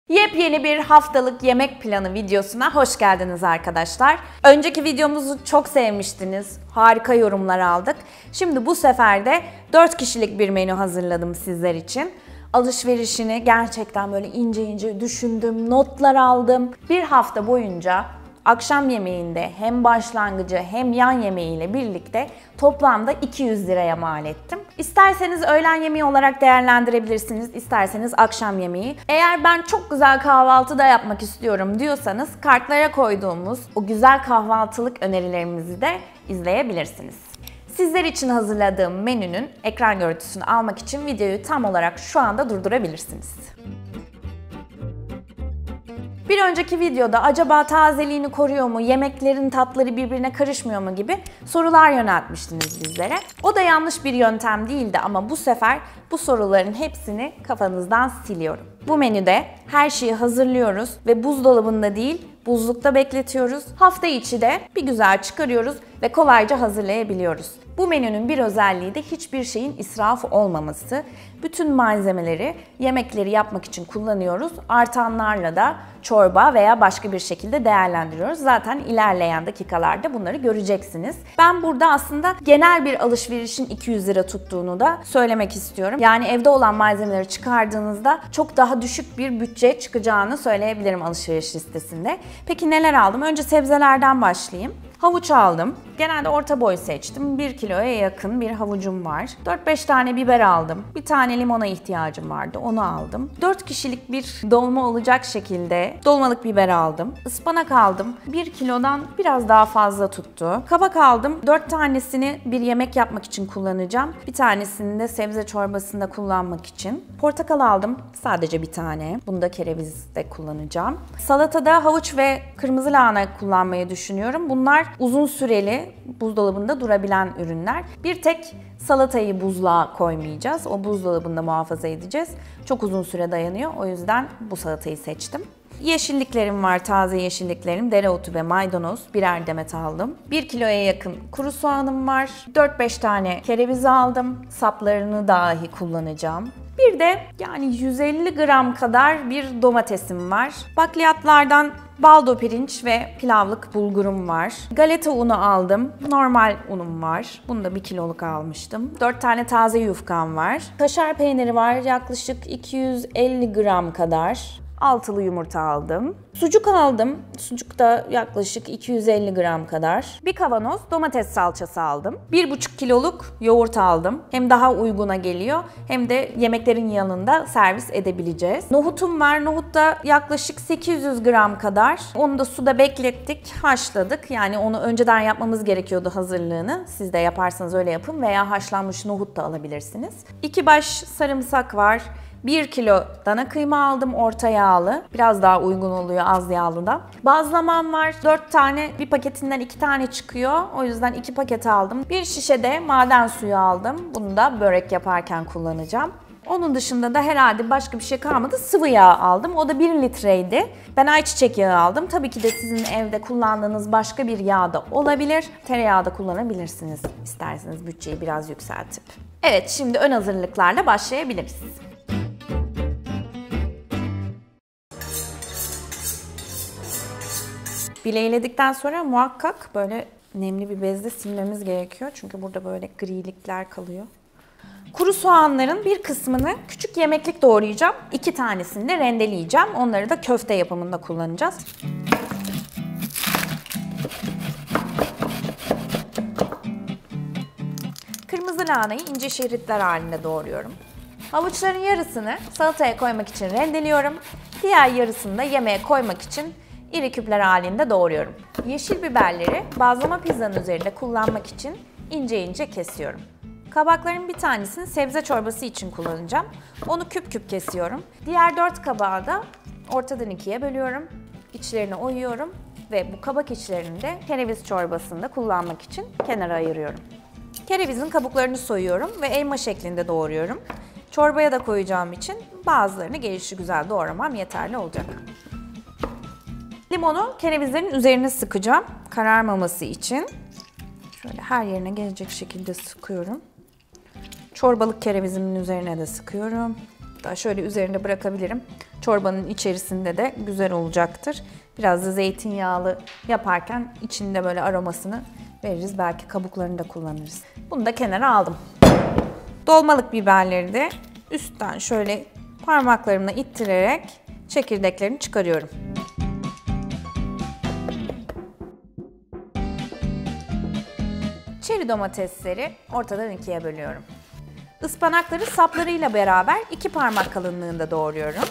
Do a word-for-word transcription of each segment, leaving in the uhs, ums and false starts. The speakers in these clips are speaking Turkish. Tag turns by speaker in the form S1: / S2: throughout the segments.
S1: Yepyeni bir haftalık yemek planı videosuna hoş geldiniz arkadaşlar. Önceki videomuzu çok sevmiştiniz. Harika yorumlar aldık. Şimdi bu sefer de dört kişilik bir menü hazırladım sizler için. Alışverişini gerçekten böyle ince ince düşündüm, notlar aldım. Bir hafta boyunca akşam yemeğinde hem başlangıcı hem yan yemeğiyle birlikte toplamda iki yüz liraya mal ettim. İsterseniz öğlen yemeği olarak değerlendirebilirsiniz, isterseniz akşam yemeği. Eğer ben çok güzel kahvaltı da yapmak istiyorum diyorsanız kartlara koyduğumuz o güzel kahvaltılık önerilerimizi de izleyebilirsiniz. Sizler için hazırladığım menünün ekran görüntüsünü almak için videoyu tam olarak şu anda durdurabilirsiniz. Bir önceki videoda acaba tazeliğini koruyor mu, yemeklerin tatları birbirine karışmıyor mu gibi sorular yöneltmiştiniz bizlere. O da yanlış bir yöntem değildi ama bu sefer bu soruların hepsini kafanızdan siliyorum. Bu menüde her şeyi hazırlıyoruz ve buzdolabında değil, buzlukta bekletiyoruz. Hafta içi de bir güzel çıkarıyoruz ve kolayca hazırlayabiliyoruz. Bu menünün bir özelliği de hiçbir şeyin israfı olmaması. Bütün malzemeleri yemekleri yapmak için kullanıyoruz. Artanlarla da çorba veya başka bir şekilde değerlendiriyoruz. Zaten ilerleyen dakikalarda bunları göreceksiniz. Ben burada aslında genel bir alışverişin iki yüz lira tuttuğunu da söylemek istiyorum. Yani evde olan malzemeleri çıkardığınızda çok daha düşük bir bütçe çıkacağını söyleyebilirim alışveriş listesinde. Peki neler aldım? Önce sebzelerden başlayayım. Havuç aldım. Genelde orta boy seçtim. bir kiloya yakın bir havucum var. dört beş tane biber aldım. Bir tane limona ihtiyacım vardı. Onu aldım. dört kişilik bir dolma olacak şekilde dolmalık biber aldım. Ispanak aldım. bir kilodan biraz daha fazla tuttu. Kabak aldım. dört tanesini bir yemek yapmak için kullanacağım. Bir tanesini de sebze çorbasında kullanmak için. Portakal aldım. Sadece bir tane. Bunu da kerevizde kullanacağım. Salatada havuç ve kırmızı lahana kullanmayı düşünüyorum. Bunlar uzun süreli buzdolabında durabilen ürünler. Bir tek salatayı buzluğa koymayacağız. O buzdolabında muhafaza edeceğiz. Çok uzun süre dayanıyor. O yüzden bu salatayı seçtim. Yeşilliklerim var, taze yeşilliklerim. Dereotu ve maydanoz birer demet aldım. bir kiloya yakın kuru soğanım var. dört beş tane kereviz aldım. Saplarını dahi kullanacağım. Bir de yani yüz elli gram kadar bir domatesim var. Bakliyatlardan baldo pirinç ve pilavlık bulgurum var. Galeta unu aldım. Normal unum var. Bunu da bir kiloluk almıştım. dört tane taze yufkam var. Kaşar peyniri var. Yaklaşık iki yüz elli gram kadar. Altılı yumurta aldım. Sucuk aldım. Sucuk da yaklaşık iki yüz elli gram kadar. Bir kavanoz domates salçası aldım. bir buçuk kiloluk yoğurt aldım. Hem daha uyguna geliyor hem de yemeklerin yanında servis edebileceğiz. Nohutum var. Nohut da yaklaşık sekiz yüz gram kadar. Onu da suda beklettik, haşladık. Yani onu önceden yapmamız gerekiyordu hazırlığını. Siz de yaparsanız öyle yapın veya haşlanmış nohut da alabilirsiniz. iki baş sarımsak var. bir kilo dana kıyma aldım, orta yağlı. Biraz daha uygun oluyor az yağlıdan. Bazlamam var. dört tane, bir paketinden iki tane çıkıyor. O yüzden iki paket aldım. Bir şişe de maden suyu aldım. Bunu da börek yaparken kullanacağım. Onun dışında da herhalde başka bir şey kalmadı. Sıvı yağ aldım. O da bir litreydi. Ben ayçiçek yağı aldım. Tabii ki de sizin evde kullandığınız başka bir yağ da olabilir. Tereyağı da kullanabilirsiniz isterseniz bütçeyi biraz yükseltip. Evet, şimdi ön hazırlıklarla başlayabiliriz. Bileyledikten sonra muhakkak böyle nemli bir bezle silmemiz gerekiyor. Çünkü burada böyle grilikler kalıyor. Kuru soğanların bir kısmını küçük yemeklik doğrayacağım. İki tanesini de rendeleyeceğim. Onları da köfte yapımında kullanacağız. Kırmızı lahanayı ince şeritler halinde doğruyorum. Havuçların yarısını salataya koymak için rendeliyorum. Diğer yarısını da yemeğe koymak için İri küpler halinde doğruyorum. Yeşil biberleri bazlama pizzanın üzerinde kullanmak için ince ince kesiyorum. Kabakların bir tanesini sebze çorbası için kullanacağım. Onu küp küp kesiyorum. Diğer dört kabağı da ortadan ikiye bölüyorum. İçlerini oyuyorum ve bu kabak içlerini de kereviz çorbasında kullanmak için kenara ayırıyorum. Kerevizin kabuklarını soyuyorum ve elma şeklinde doğruyorum. Çorbaya da koyacağım için bazılarını gelişigüzel doğramam yeterli olacak. Limonu kerevizlerin üzerine sıkacağım kararmaması için. Şöyle her yerine gelecek şekilde sıkıyorum. Çorbalık kerevizimin üzerine de sıkıyorum. Hatta şöyle üzerinde bırakabilirim. Çorbanın içerisinde de güzel olacaktır. Biraz da zeytinyağlı yaparken içinde böyle aromasını veririz. Belki kabuklarını da kullanırız. Bunu da kenara aldım. Dolmalık biberleri de üstten şöyle parmaklarımla ittirerek çekirdeklerini çıkarıyorum. Çeri domatesleri ortadan ikiye bölüyorum. Ispanakları saplarıyla beraber iki parmak kalınlığında doğruyorum.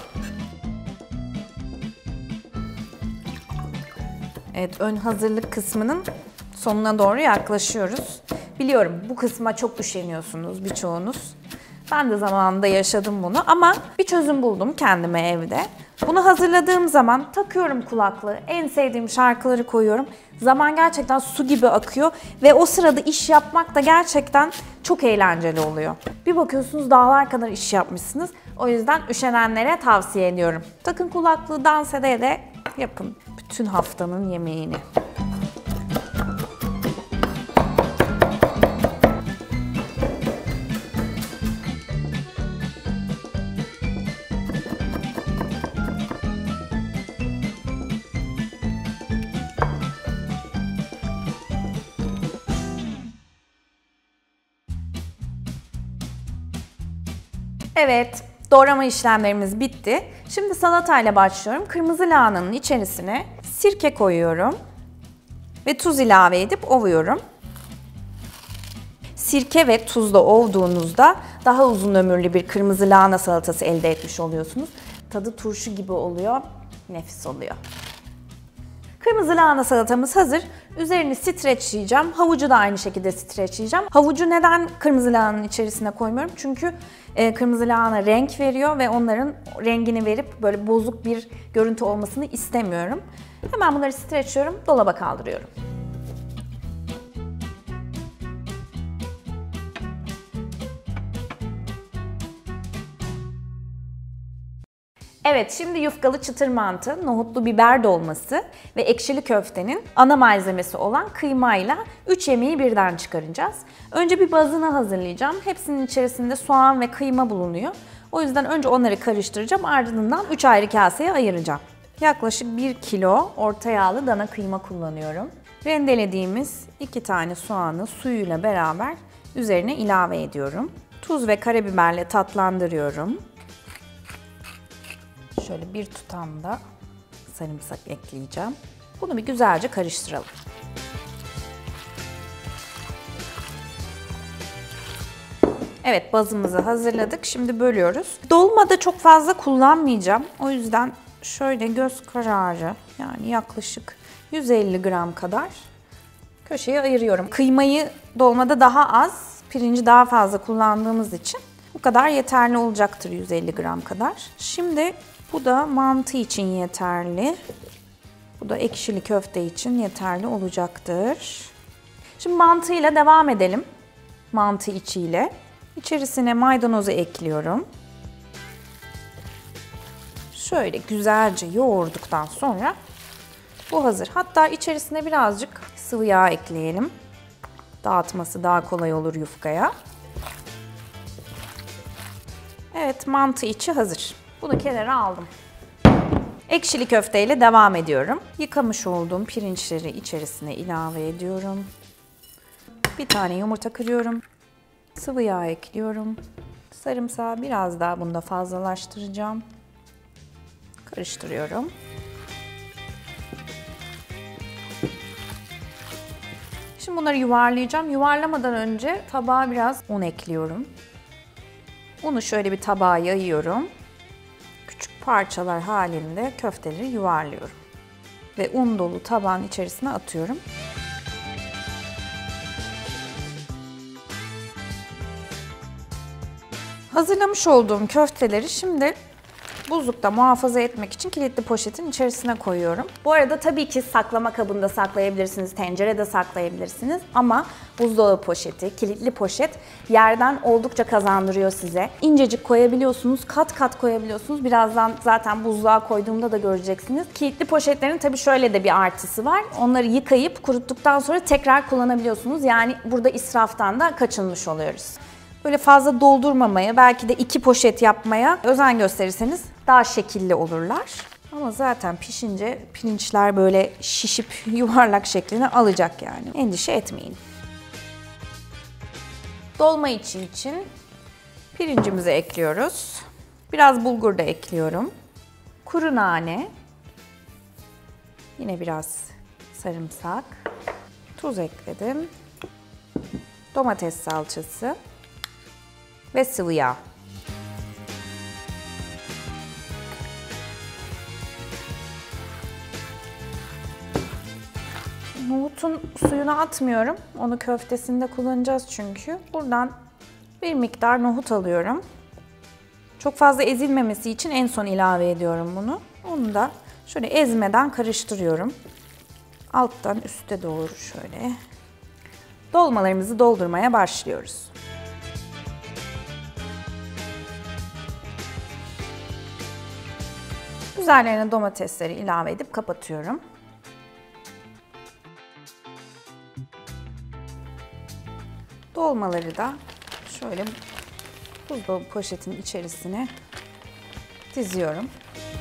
S1: Evet, ön hazırlık kısmının sonuna doğru yaklaşıyoruz. Biliyorum bu kısma çok üşeniyorsunuz birçoğunuz. Ben de zamanında yaşadım bunu ama bir çözüm buldum kendime evde. Bunu hazırladığım zaman takıyorum kulaklığı, en sevdiğim şarkıları koyuyorum. Zaman gerçekten su gibi akıyor ve o sırada iş yapmak da gerçekten çok eğlenceli oluyor. Bir bakıyorsunuz dağlar kadar iş yapmışsınız. O yüzden üşenenlere tavsiye ediyorum. Takın kulaklığı, dans ede de yapın bütün haftanın yemeğini. Evet, doğrama işlemlerimiz bitti. Şimdi salatayla başlıyorum. Kırmızı lahananın içerisine sirke koyuyorum ve tuz ilave edip ovuyorum. Sirke ve tuzla ovduğunuzda daha uzun ömürlü bir kırmızı lahana salatası elde etmiş oluyorsunuz. Tadı turşu gibi oluyor, nefis oluyor. Kırmızı lahana salatamız hazır. Üzerini streçleyeceğim. Havucu da aynı şekilde streçleyeceğim. Havucu neden kırmızı lahananın içerisine koymuyorum? Çünkü e, kırmızı lahana renk veriyor ve onların rengini verip böyle bozuk bir görüntü olmasını istemiyorum. Hemen bunları streçliyorum, dolaba kaldırıyorum. Evet, şimdi yufkalı çıtır mantı, nohutlu biber dolması ve ekşili köftenin ana malzemesi olan kıymayla üç yemeği birden çıkaracağız. Önce bir bazını hazırlayacağım. Hepsinin içerisinde soğan ve kıyma bulunuyor. O yüzden önce onları karıştıracağım, ardından üç ayrı kaseye ayıracağım. Yaklaşık bir kilo orta yağlı dana kıyma kullanıyorum. Rendelediğimiz iki tane soğanı suyuyla beraber üzerine ilave ediyorum. Tuz ve karabiberle tatlandırıyorum. Şöyle bir tutam da sarımsak ekleyeceğim. Bunu bir güzelce karıştıralım. Evet, bazımızı hazırladık. Şimdi bölüyoruz. Dolmada çok fazla kullanmayacağım. O yüzden şöyle göz kararı, yani yaklaşık yüz elli gram kadar köşeye ayırıyorum. Kıymayı dolmada daha az, pirinci daha fazla kullandığımız için bu kadar yeterli olacaktır, yüz elli gram kadar. Şimdi bu da mantı için yeterli. Bu da ekşili köfte için yeterli olacaktır. Şimdi mantıyla devam edelim. Mantı içiyle. İçerisine maydanozu ekliyorum. Şöyle güzelce yoğurduktan sonra bu hazır. Hatta içerisine birazcık sıvı yağ ekleyelim. Dağıtması daha kolay olur yufkaya. Evet, mantı içi hazır. Bunu kenara aldım. Ekşili köfteyle devam ediyorum. Yıkamış olduğum pirinçleri içerisine ilave ediyorum. Bir tane yumurta kırıyorum. Sıvı yağ ekliyorum. Sarımsağı biraz daha bunda fazlalaştıracağım. Karıştırıyorum. Şimdi bunları yuvarlayacağım. Yuvarlamadan önce tabağa biraz un ekliyorum. Unu şöyle bir tabağa yayıyorum. Küçük parçalar halinde köfteleri yuvarlıyorum. Ve un dolu tabağın içerisine atıyorum. Hazırlamış olduğum köfteleri şimdi buzlukta muhafaza etmek için kilitli poşetin içerisine koyuyorum. Bu arada tabii ki saklama kabında saklayabilirsiniz, tencerede saklayabilirsiniz ama buzdolabı poşeti, kilitli poşet yerden oldukça kazandırıyor size. İncecik koyabiliyorsunuz, kat kat koyabiliyorsunuz. Birazdan zaten buzluğa koyduğumda da göreceksiniz. Kilitli poşetlerin tabii şöyle de bir artısı var. Onları yıkayıp kuruttuktan sonra tekrar kullanabiliyorsunuz. Yani burada israftan da kaçınmış oluyoruz. Böyle fazla doldurmamaya, belki de iki poşet yapmaya özen gösterirseniz daha şekilli olurlar. Ama zaten pişince pirinçler böyle şişip yuvarlak şeklini alacak yani. Endişe etmeyin. Dolma içi için pirincimizi ekliyoruz. Biraz bulgur da ekliyorum. Kuru nane. Yine biraz sarımsak. Tuz ekledim. Domates salçası. Ve sıvı yağ. Nohutun suyunu atmıyorum. Onu köftesinde kullanacağız çünkü. Buradan bir miktar nohut alıyorum. Çok fazla ezilmemesi için en son ilave ediyorum bunu. Onu da şöyle ezmeden karıştırıyorum. Alttan üste doğru şöyle. Dolmalarımızı doldurmaya başlıyoruz. Üzerlerine domatesleri ilave edip kapatıyorum. Dolmaları da şöyle buzdolabı poşetin içerisine diziyorum.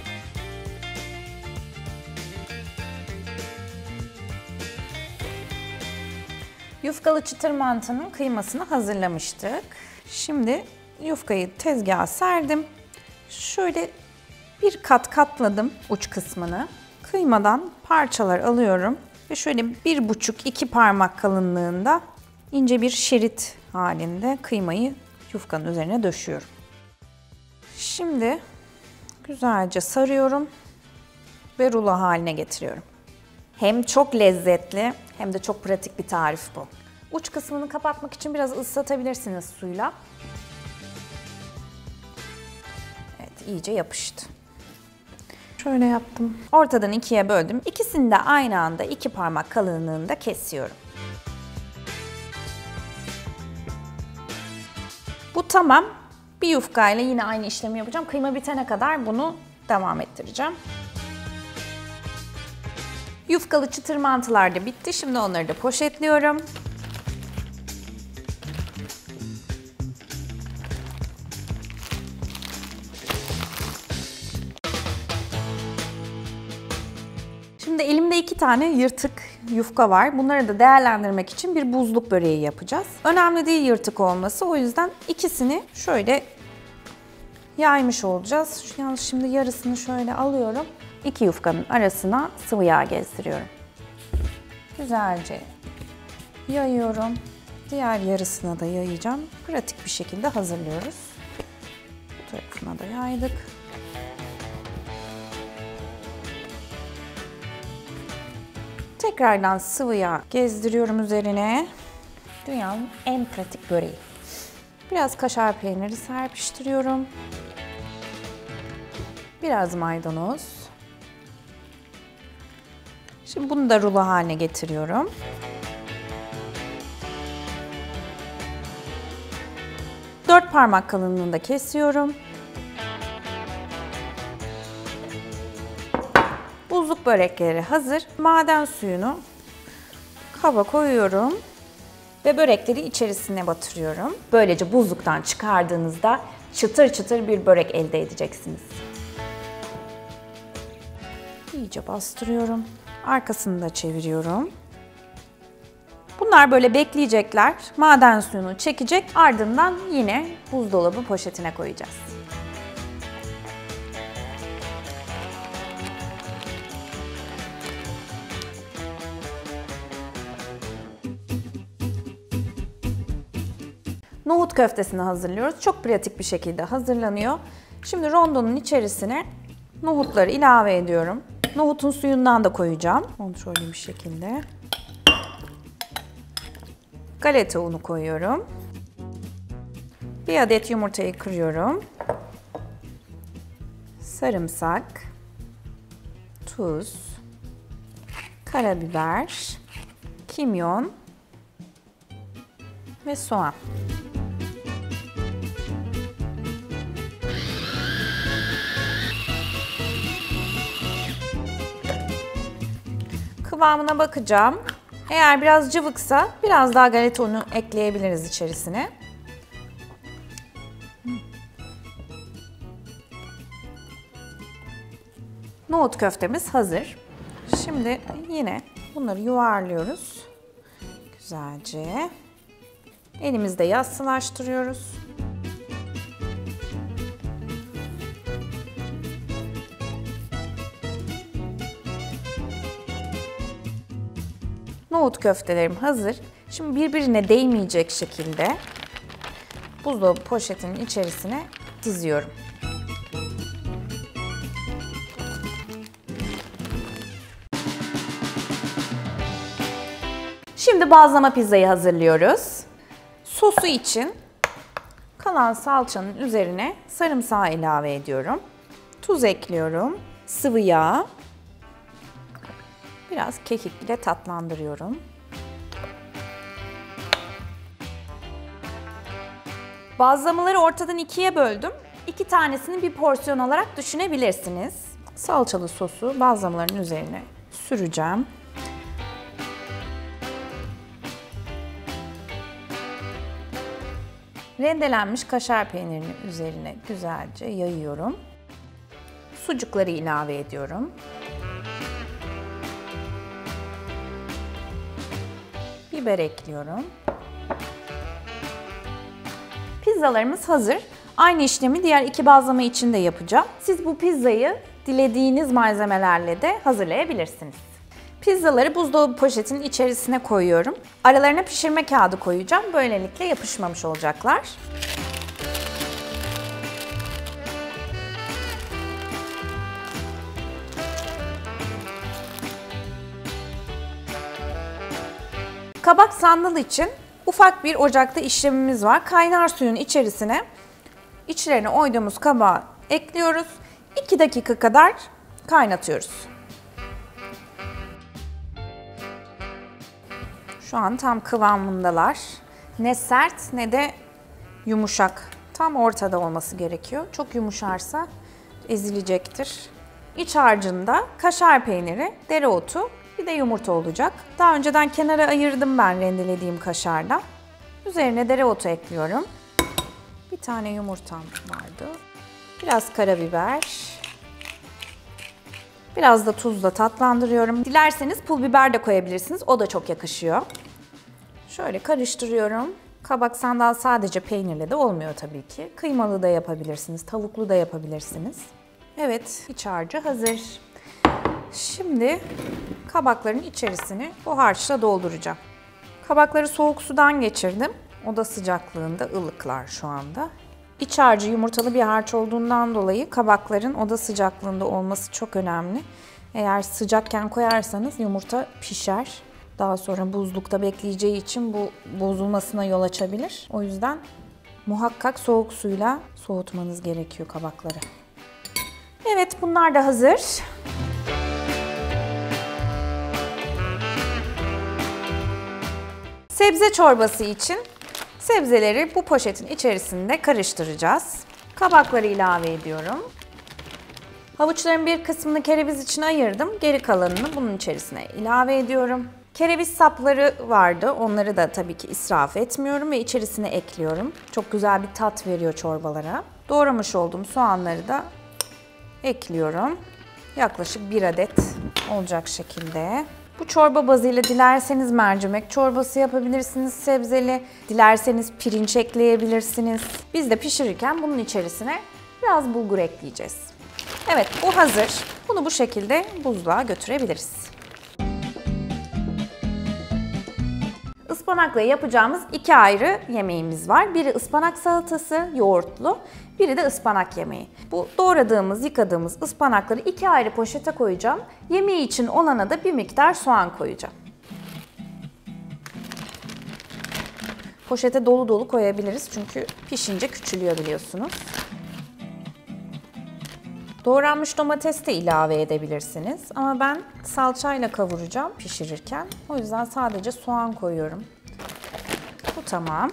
S1: Yufkalı çıtır mantının kıymasını hazırlamıştık. Şimdi yufkayı tezgaha serdim. Şöyle bir kat katladım uç kısmını. Kıymadan parçalar alıyorum ve şöyle bir buçuk iki parmak kalınlığında ince bir şerit halinde kıymayı yufkanın üzerine döşüyorum. Şimdi güzelce sarıyorum ve rulo haline getiriyorum. Hem çok lezzetli hem de çok pratik bir tarif bu. Uç kısmını kapatmak için biraz ıslatabilirsiniz suyla. Evet, iyice yapıştı. Şöyle yaptım. Ortadan ikiye böldüm. İkisini de aynı anda iki parmak kalınlığında kesiyorum. Bu tamam. Bir yufkayla yine aynı işlemi yapacağım. Kıyma bitene kadar bunu devam ettireceğim. Yufkalı çıtır mantılar da bitti. Şimdi onları da poşetliyorum. Şimdi elimde iki tane yırtık yufka var. Bunları da değerlendirmek için bir buzluk böreği yapacağız. Önemli değil yırtık olması. O yüzden ikisini şöyle yaymış olacağız. Yalnız şimdi yarısını şöyle alıyorum. İki yufkanın arasına sıvı yağ gezdiriyorum. Güzelce yayıyorum. Diğer yarısına da yayacağım. Pratik bir şekilde hazırlıyoruz. Bu tarafına da yaydık. Tekrardan sıvı yağ gezdiriyorum üzerine. Dünyanın en pratik böreği. Biraz kaşar peyniri serpiştiriyorum. Biraz maydanoz. Şimdi bunu da rulo haline getiriyorum. Dört parmak kalınlığında kesiyorum. Buzluk börekleri hazır. Maden suyunu kaba koyuyorum ve börekleri içerisine batırıyorum. Böylece buzluktan çıkardığınızda çıtır çıtır bir börek elde edeceksiniz. İyice bastırıyorum. Arkasını da çeviriyorum. Bunlar böyle bekleyecekler. Maden suyunu çekecek. Ardından yine buzdolabı poşetine koyacağız. Nohut köftesini hazırlıyoruz. Çok pratik bir şekilde hazırlanıyor. Şimdi rondonun içerisine nohutları ilave ediyorum. Nohutun suyundan da koyacağım. Kontrollü bir şekilde. Galeta unu koyuyorum. Bir adet yumurtayı kırıyorum. Sarımsak, tuz, karabiber, kimyon ve soğan. Kıvamına bakacağım. Eğer biraz cıvıksa biraz daha galeta unu ekleyebiliriz içerisine. Nohut köftemiz hazır. Şimdi yine bunları yuvarlıyoruz. Güzelce. Elimizde yassılaştırıyoruz. Nohut köftelerim hazır. Şimdi birbirine değmeyecek şekilde buzdolabı poşetinin içerisine diziyorum. Şimdi bazlama pizzayı hazırlıyoruz. Sosu için kalan salçanın üzerine sarımsağı ilave ediyorum. Tuz ekliyorum. Sıvı yağ. Biraz kekik ile tatlandırıyorum. Bazlamaları ortadan ikiye böldüm. İki tanesini bir porsiyon olarak düşünebilirsiniz. Salçalı sosu bazlamaların üzerine süreceğim. Rendelenmiş kaşar peynirini üzerine güzelce yayıyorum. Sucukları ilave ediyorum. Biber ekliyorum. Pizzalarımız hazır. Aynı işlemi diğer iki bazlama için de yapacağım. Siz bu pizzayı dilediğiniz malzemelerle de hazırlayabilirsiniz. Pizzaları buzdolabı poşetinin içerisine koyuyorum. Aralarına pişirme kağıdı koyacağım. Böylelikle yapışmamış olacaklar. Kabak sandal için ufak bir ocakta işlemimiz var. Kaynar suyun içerisine içlerine oyduğumuz kabağı ekliyoruz. iki dakika kadar kaynatıyoruz. Şu an tam kıvamındalar. Ne sert ne de yumuşak. Tam ortada olması gerekiyor. Çok yumuşarsa ezilecektir. İç harcında kaşar peyniri, dereotu, bir de yumurta olacak. Daha önceden kenara ayırdım ben rendelediğim kaşarla. Üzerine dereotu ekliyorum. Bir tane yumurtam vardı. Biraz karabiber. Biraz da tuzla tatlandırıyorum. Dilerseniz pul biber de koyabilirsiniz. O da çok yakışıyor. Şöyle karıştırıyorum. Kabak sandal sadece peynirle de olmuyor tabii ki. Kıymalı da yapabilirsiniz, tavuklu da yapabilirsiniz. Evet, iç harcı hazır. Şimdi kabakların içerisini bu harçla dolduracağım. Kabakları soğuk sudan geçirdim. Oda sıcaklığında ılıklar şu anda. İç harcı yumurtalı bir harç olduğundan dolayı kabakların oda sıcaklığında olması çok önemli. Eğer sıcakken koyarsanız yumurta pişer. Daha sonra buzlukta bekleyeceği için bu bozulmasına yol açabilir. O yüzden muhakkak soğuk suyla soğutmanız gerekiyor kabakları. Evet, bunlar da hazır. Sebze çorbası için sebzeleri bu poşetin içerisinde karıştıracağız. Kabakları ilave ediyorum. Havuçların bir kısmını kereviz için ayırdım. Geri kalanını bunun içerisine ilave ediyorum. Kereviz sapları vardı. Onları da tabii ki israf etmiyorum ve içerisine ekliyorum. Çok güzel bir tat veriyor çorbalara. Doğramış olduğum soğanları da ekliyorum. Yaklaşık bir adet olacak şekilde. Bu çorba bazıyla dilerseniz mercimek çorbası yapabilirsiniz sebzeli. Dilerseniz pirinç ekleyebilirsiniz. Biz de pişirirken bunun içerisine biraz bulgur ekleyeceğiz. Evet, bu hazır. Bunu bu şekilde buzluğa götürebiliriz. Ispanakla yapacağımız iki ayrı yemeğimiz var. Biri ıspanak salatası, yoğurtlu, biri de ıspanak yemeği. Bu doğradığımız, yıkadığımız ıspanakları iki ayrı poşete koyacağım. Yemeği için olana da bir miktar soğan koyacağım. Poşete dolu dolu koyabiliriz çünkü pişince küçülüyor biliyorsunuz. Doğranmış domates de ilave edebilirsiniz ama ben salçayla kavuracağım pişirirken. O yüzden sadece soğan koyuyorum. Bu tamam.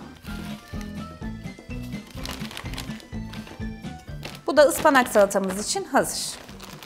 S1: Bu da ıspanak salatamız için hazır.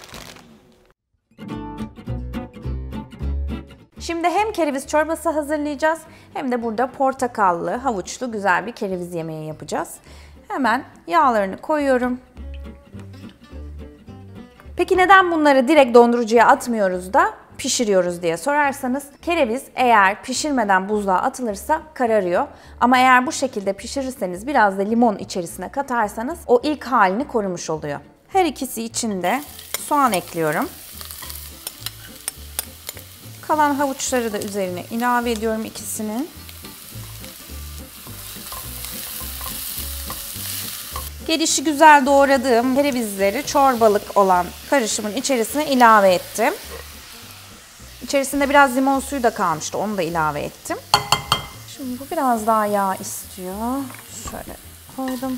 S1: Şimdi hem kereviz çorbası hazırlayacağız hem de burada portakallı, havuçlu güzel bir kereviz yemeği yapacağız. Hemen yağlarını koyuyorum. Peki neden bunları direkt dondurucuya atmıyoruz da pişiriyoruz diye sorarsanız, kereviz eğer pişirmeden buzluğa atılırsa kararıyor. Ama eğer bu şekilde pişirirseniz, biraz da limon içerisine katarsanız o ilk halini korumuş oluyor. Her ikisi için de soğan ekliyorum. Kalan havuçları da üzerine ilave ediyorum ikisinin. Gelişi güzel doğradığım kerevizleri çorbalık olan karışımın içerisine ilave ettim. İçerisinde biraz limon suyu da kalmıştı, onu da ilave ettim. Şimdi bu biraz daha yağ istiyor. Şöyle koydum.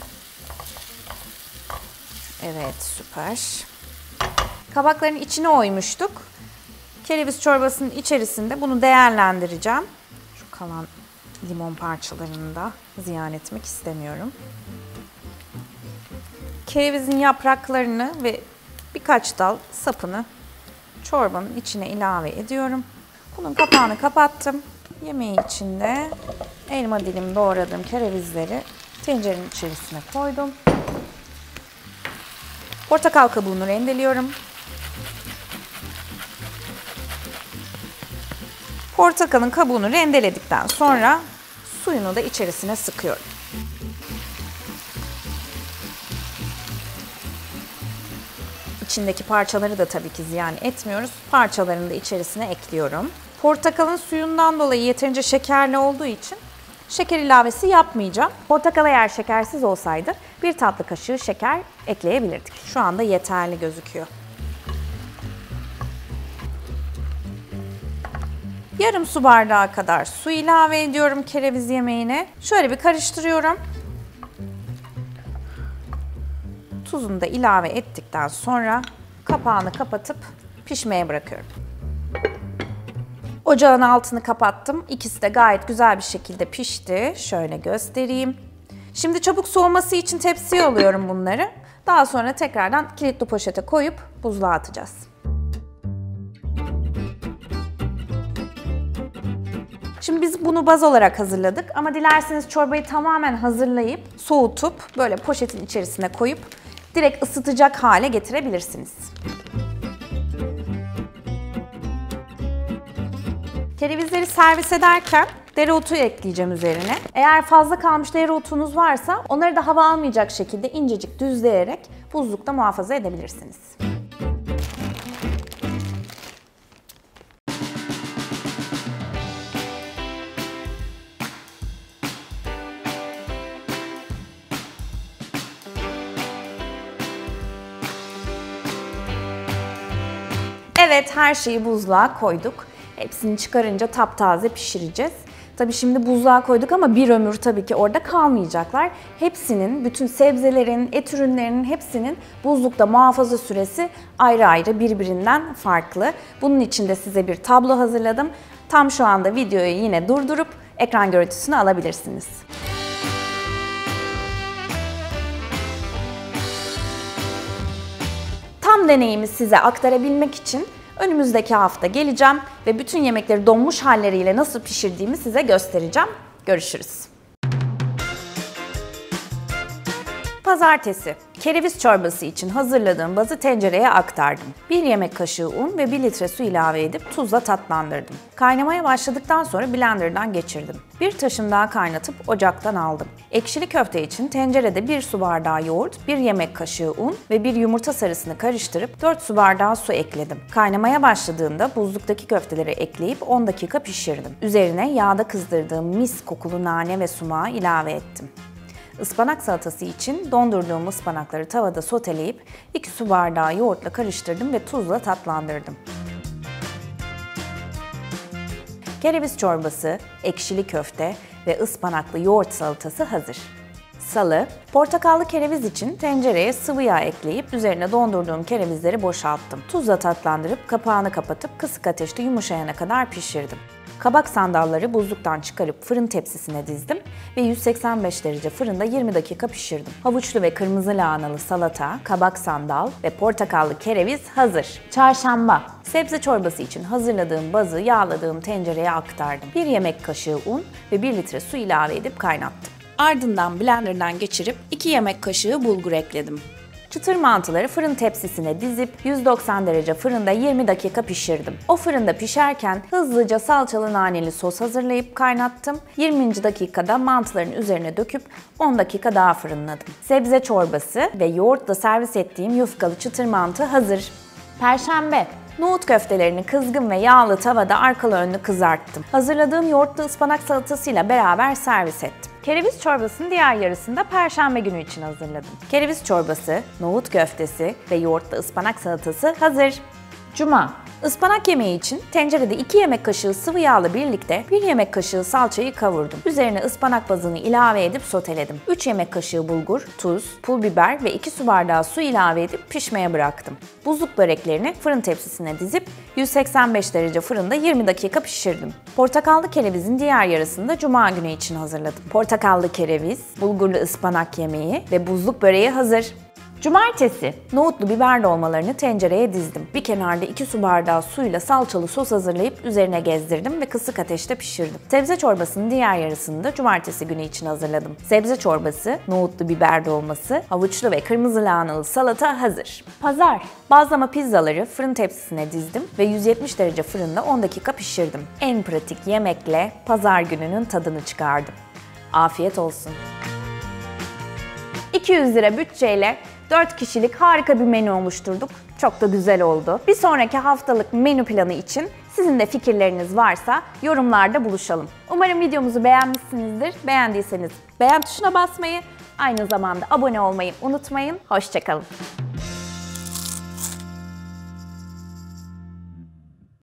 S1: Evet, süper. Kabakların içine oymuştuk. Kereviz çorbasının içerisinde bunu değerlendireceğim. Şu kalan limon parçalarını da ziyan etmek istemiyorum. Kerevizin yapraklarını ve birkaç dal sapını çorbanın içine ilave ediyorum. Bunun kapağını kapattım. Yemeği içinde elma dilim doğradığım kerevizleri tencerenin içerisine koydum. Portakal kabuğunu rendeliyorum. Portakalın kabuğunu rendeledikten sonra suyunu da içerisine sıkıyorum. İçindeki parçaları da tabii ki ziyan etmiyoruz. Parçalarını da içerisine ekliyorum. Portakalın suyundan dolayı yeterince şekerli olduğu için şeker ilavesi yapmayacağım. Portakal eğer şekersiz olsaydı bir tatlı kaşığı şeker ekleyebilirdik. Şu anda yeterli gözüküyor. Yarım su bardağı kadar su ilave ediyorum kereviz yemeğine. Şöyle bir karıştırıyorum. Tuzunu da ilave ettikten sonra kapağını kapatıp pişmeye bırakıyorum. Ocağın altını kapattım. İkisi de gayet güzel bir şekilde pişti. Şöyle göstereyim. Şimdi çabuk soğuması için tepsiye alıyorum bunları. Daha sonra tekrardan kilitli poşete koyup buzluğa atacağız. Şimdi biz bunu baz olarak hazırladık ama dilerseniz çorbayı tamamen hazırlayıp soğutup böyle poşetin içerisine koyup direkt ısıtacak hale getirebilirsiniz. Kerevizleri servis ederken dereotu ekleyeceğim üzerine. Eğer fazla kalmış dereotunuz varsa onları da hava almayacak şekilde incecik düzleyerek buzlukta muhafaza edebilirsiniz. Evet, her şeyi buzluğa koyduk. Hepsini çıkarınca taptaze pişireceğiz. Tabii şimdi buzluğa koyduk ama bir ömür tabii ki orada kalmayacaklar. Hepsinin, bütün sebzelerin, et ürünlerinin hepsinin buzlukta muhafaza süresi ayrı ayrı birbirinden farklı. Bunun için de size bir tablo hazırladım. Tam şu anda videoyu yine durdurup ekran görüntüsünü alabilirsiniz. Tam deneyimi size aktarabilmek için önümüzdeki hafta geleceğim ve bütün yemekleri donmuş halleriyle nasıl pişirdiğimi size göstereceğim. Görüşürüz. Pazartesi. Kereviz çorbası için hazırladığım bazı tencereye aktardım. bir yemek kaşığı un ve bir litre su ilave edip tuzla tatlandırdım. Kaynamaya başladıktan sonra blenderdan geçirdim. Bir taşım daha kaynatıp ocaktan aldım. Ekşili köfte için tencerede bir su bardağı yoğurt, bir yemek kaşığı un ve bir yumurta sarısını karıştırıp dört su bardağı su ekledim. Kaynamaya başladığında buzluktaki köfteleri ekleyip on dakika pişirdim. Üzerine yağda kızdırdığım mis kokulu nane ve sumağı ilave ettim. Ispanak salatası için dondurduğum ıspanakları tavada soteleyip iki su bardağı yoğurtla karıştırdım ve tuzla tatlandırdım. Kereviz çorbası, ekşili köfte ve ıspanaklı yoğurt salatası hazır. Salı, portakallı kereviz için tencereye sıvı yağ ekleyip üzerine dondurduğum kerevizleri boşalttım. Tuzla tatlandırıp kapağını kapatıp kısık ateşte yumuşayana kadar pişirdim. Kabak sandalları buzluktan çıkarıp fırın tepsisine dizdim ve yüz seksen beş derece fırında yirmi dakika pişirdim. Havuçlu ve kırmızı lahanalı salata, kabak sandal ve portakallı kereviz hazır. Çarşamba. Sebze çorbası için hazırladığım bazı yağladığım tencereye aktardım. bir yemek kaşığı un ve bir litre su ilave edip kaynattım. Ardından blenderdan geçirip iki yemek kaşığı bulgur ekledim. Çıtır mantıları fırın tepsisine dizip yüz doksan derece fırında yirmi dakika pişirdim. O fırında pişerken hızlıca salçalı naneli sos hazırlayıp kaynattım. yirminci dakikada mantıların üzerine döküp on dakika daha fırınladım. Sebze çorbası ve yoğurtla servis ettiğim yufkalı çıtır mantı hazır. Perşembe. Nohut köftelerini kızgın ve yağlı tavada arkalı önlü kızarttım. Hazırladığım yoğurtlu ıspanak salatasıyla beraber servis ettim. Kereviz çorbasının diğer yarısını da Perşembe günü için hazırladım. Kereviz çorbası, nohut köftesi ve yoğurtlu ıspanak salatası hazır. Cuma. Ispanak yemeği için tencerede iki yemek kaşığı sıvı yağla birlikte bir yemek kaşığı salçayı kavurdum. Üzerine ıspanak bazını ilave edip soteledim. üç yemek kaşığı bulgur, tuz, pul biber ve iki su bardağı su ilave edip pişmeye bıraktım. Buzluk böreklerini fırın tepsisine dizip yüz seksen beş derece fırında yirmi dakika pişirdim. Portakallı kerevizin diğer yarısını da Cuma günü için hazırladım. Portakallı kereviz, bulgurlu ıspanak yemeği ve buzluk böreği hazır. Cumartesi, nohutlu biber dolmalarını tencereye dizdim. Bir kenarda iki su bardağı suyla salçalı sos hazırlayıp üzerine gezdirdim ve kısık ateşte pişirdim. Sebze çorbasının diğer yarısını da cumartesi günü için hazırladım. Sebze çorbası, nohutlu biber dolması, havuçlu ve kırmızı lahanalı salata hazır. Pazar, bazlama pizzaları fırın tepsisine dizdim ve yüz yetmiş derece fırında on dakika pişirdim. En pratik yemekle pazar gününün tadını çıkardım. Afiyet olsun. iki yüz lira bütçeyle dört kişilik harika bir menü oluşturduk. Çok da güzel oldu. Bir sonraki haftalık menü planı için sizin de fikirleriniz varsa yorumlarda buluşalım. Umarım videomuzu beğenmişsinizdir. Beğendiyseniz beğen tuşuna basmayı, aynı zamanda abone olmayı unutmayın. Hoşça kalın.